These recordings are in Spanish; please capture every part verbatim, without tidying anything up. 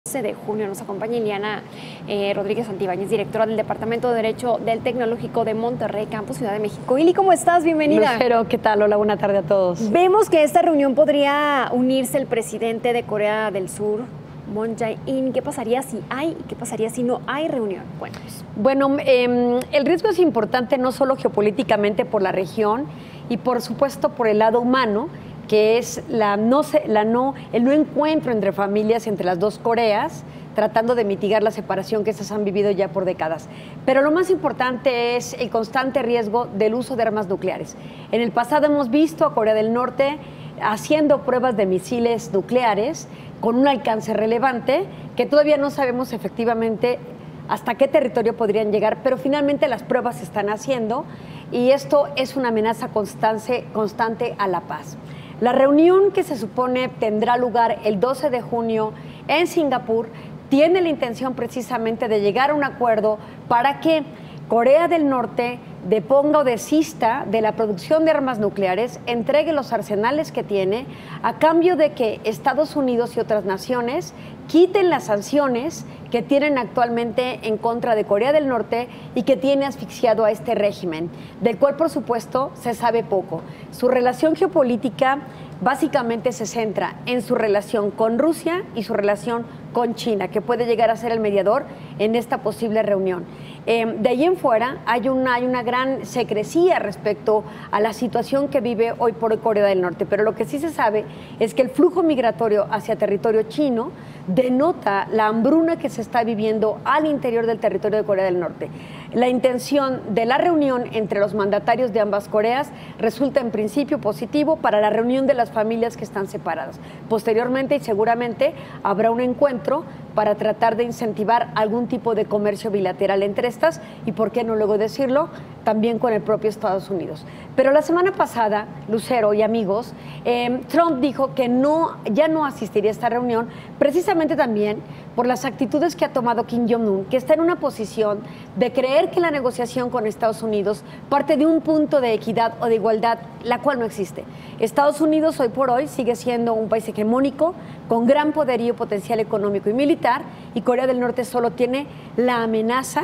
doce de junio nos acompaña Ileana eh, Rodríguez Santibáñez, directora del Departamento de Derecho del Tecnológico de Monterrey, Campus Ciudad de México. Ili, ¿cómo estás? Bienvenida. Lucero, ¿qué tal? Hola, buena tarde a todos. Vemos que a esta reunión podría unirse el presidente de Corea del Sur, Moon Jae-in. ¿Qué pasaría si hay y qué pasaría si no hay reunión? Cuéntanos. Bueno, eh, el riesgo es importante no solo geopolíticamente por la región y por supuesto por el lado humano, que es la no, la no, el no encuentro entre familias entre las dos Coreas, tratando de mitigar la separación que estas han vivido ya por décadas. Pero lo más importante es el constante riesgo del uso de armas nucleares. En el pasado hemos visto a Corea del Norte haciendo pruebas de misiles nucleares con un alcance relevante, que todavía no sabemos efectivamente hasta qué territorio podrían llegar, pero finalmente las pruebas se están haciendo y esto es una amenaza constante, constante a la paz. La reunión que se supone tendrá lugar el doce de junio en Singapur tiene la intención precisamente de llegar a un acuerdo para que Corea del Norte deponga o desista de la producción de armas nucleares, entregue los arsenales que tiene, a cambio de que Estados Unidos y otras naciones quiten las sanciones que tienen actualmente en contra de Corea del Norte y que tiene asfixiado a este régimen, del cual por supuesto se sabe poco. Su relación geopolítica básicamente se centra en su relación con Rusia y su relación con China, que puede llegar a ser el mediador en esta posible reunión. Eh, de ahí en fuera hay una, hay una gran secrecía respecto a la situación que vive hoy por hoy Corea del Norte, pero lo que sí se sabe es que el flujo migratorio hacia territorio chino denota la hambruna que se está viviendo al interior del territorio de Corea del Norte. La intención de la reunión entre los mandatarios de ambas Coreas resulta en principio positivo para la reunión de las familias que están separadas. Posteriormente y seguramente habrá un encuentro para tratar de incentivar algún tipo de comercio bilateral entre estas y, por qué no luego decirlo, también con el propio Estados Unidos. Pero la semana pasada, Lucero y amigos, eh, Trump dijo que no, ya no asistiría a esta reunión, precisamente también por las actitudes que ha tomado Kim Jong-un, que está en una posición de creer que la negociación con Estados Unidos parte de un punto de equidad o de igualdad, la cual no existe. Estados Unidos hoy por hoy sigue siendo un país hegemónico, con gran poderío potencial económico y militar, y Corea del Norte solo tiene la amenaza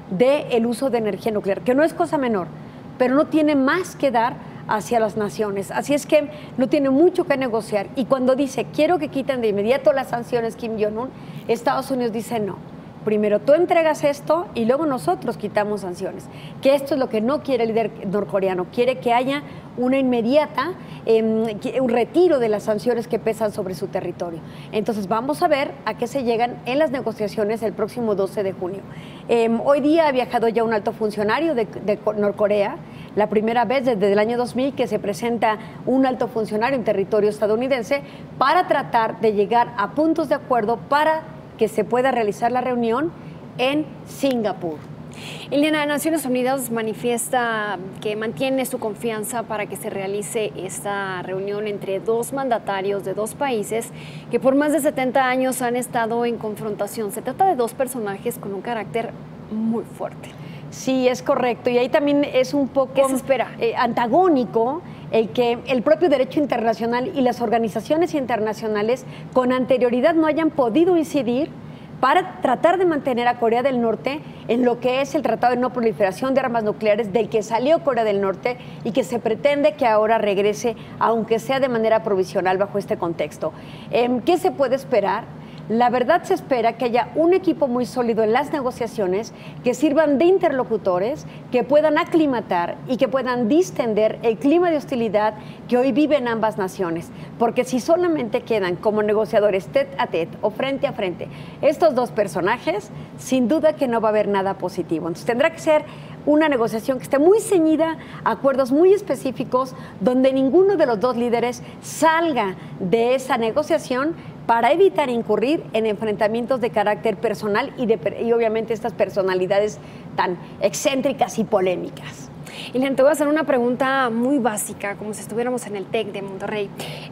del uso de energía nuclear, que no es cosa menor, pero no tiene más que dar hacia las naciones. Así es que no tiene mucho que negociar. Y cuando dice, quiero que quiten de inmediato las sanciones Kim Jong-un, Estados Unidos dice no. Primero tú entregas esto y luego nosotros quitamos sanciones. Que esto es lo que no quiere el líder norcoreano. Quiere que haya una inmediata, eh, un retiro de las sanciones que pesan sobre su territorio. Entonces vamos a ver a qué se llegan en las negociaciones el próximo doce de junio. Eh, hoy día ha viajado ya un alto funcionario de, de Norcorea, la primera vez desde el año dos mil que se presenta un alto funcionario en territorio estadounidense para tratar de llegar a puntos de acuerdo para que se pueda realizar la reunión en Singapur. Ileana, Naciones Unidas manifiesta que mantiene su confianza para que se realice esta reunión entre dos mandatarios de dos países que por más de setenta años han estado en confrontación. Se trata de dos personajes con un carácter muy fuerte. Sí, es correcto. Y ahí también es un poco ¿Qué se espera? Eh, antagónico el que el propio derecho internacional y las organizaciones internacionales con anterioridad no hayan podido incidir para tratar de mantener a Corea del Norte en lo que es el Tratado de No Proliferación de Armas Nucleares del que salió Corea del Norte y que se pretende que ahora regrese, aunque sea de manera provisional bajo este contexto. Eh, ¿Qué se puede esperar? La verdad se espera que haya un equipo muy sólido en las negociaciones que sirvan de interlocutores, que puedan aclimatar y que puedan distender el clima de hostilidad que hoy viven ambas naciones. Porque si solamente quedan como negociadores tete a tete o frente a frente estos dos personajes, sin duda que no va a haber nada positivo. Entonces tendrá que ser una negociación que esté muy ceñida a acuerdos muy específicos donde ninguno de los dos líderes salga de esa negociación para evitar incurrir en enfrentamientos de carácter personal y, de, y obviamente estas personalidades tan excéntricas y polémicas. Ileana, te voy a hacer una pregunta muy básica, como si estuviéramos en el TEC de Monterrey.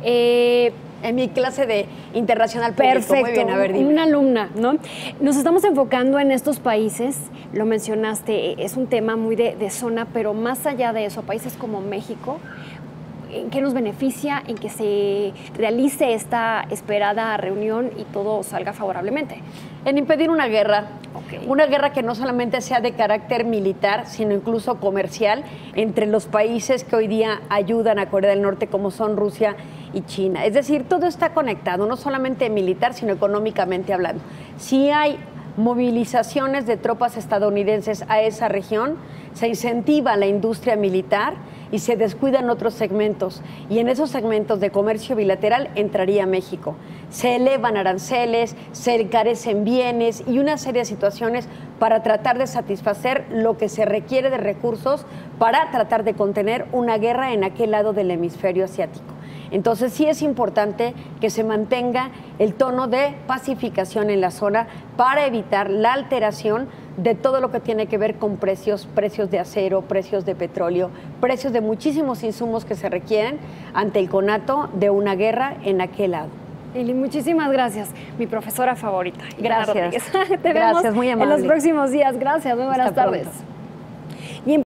Eh, en mi clase de internacional público. Perfecto, muy bien, a ver, dime. Una alumna, ¿no? Nos estamos enfocando en estos países, lo mencionaste, es un tema muy de, de zona, pero más allá de eso, países como México, ¿en qué nos beneficia en que se realice esta esperada reunión y todo salga favorablemente? En impedir una guerra, okay. Una guerra que no solamente sea de carácter militar, sino incluso comercial entre los países que hoy día ayudan a Corea del Norte, como son Rusia y China. Es decir, todo está conectado, no solamente militar, sino económicamente hablando. Si hay movilizaciones de tropas estadounidenses a esa región, se incentiva la industria militar y se descuidan otros segmentos. Y en esos segmentos de comercio bilateral entraría México. Se elevan aranceles, se encarecen bienes y una serie de situaciones para tratar de satisfacer lo que se requiere de recursos para tratar de contener una guerra en aquel lado del hemisferio asiático. Entonces sí es importante que se mantenga el tono de pacificación en la zona para evitar la alteración de todo lo que tiene que ver con precios, precios de acero, precios de petróleo, precios de muchísimos insumos que se requieren ante el conato de una guerra en aquel lado. Lili, muchísimas gracias, mi profesora favorita. Gracias. Te Gracias, vemos muy amable. en los próximos días. Gracias, muy buenas Hasta tardes. Pronto.